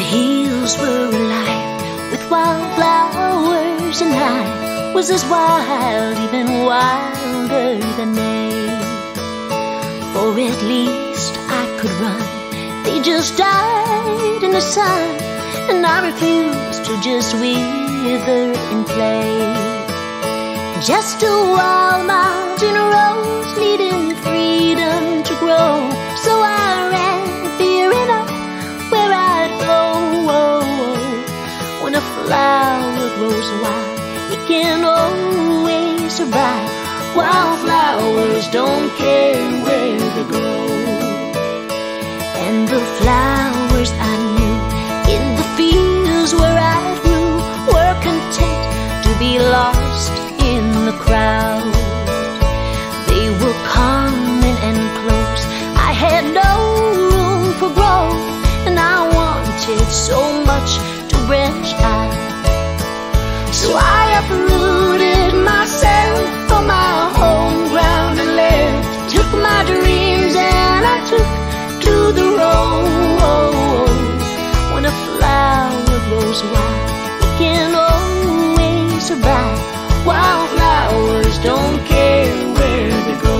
hills were alive with wildflowers, and I was as wild, even wilder than they. For at least I could run. They just died in the sun, and I refused to just wither and play. Just a wild mountain rose, needing freedom to grow. So I ran, fearing up where I'd go. When a flower grows wild, it can always survive. Wildflowers don't care where they grow. And the flowers I knew in the fields where I grew were content to be lost in the crowd. They were coming and close. I had no room for growth, and I wanted so much to branch out. So I uprooted myself from my home ground and left. Took my dreams and I took to the road. When a flower grows wild, it can always survive. Wildflowers don't care where they go.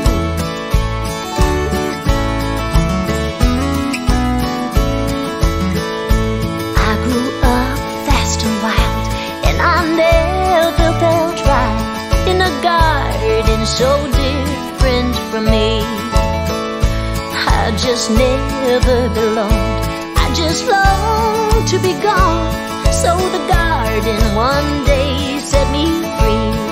I grew up fast and wild, and I never felt right in a garden so different from me. I just never belonged. I just longed to be gone. So the garden one day set me free.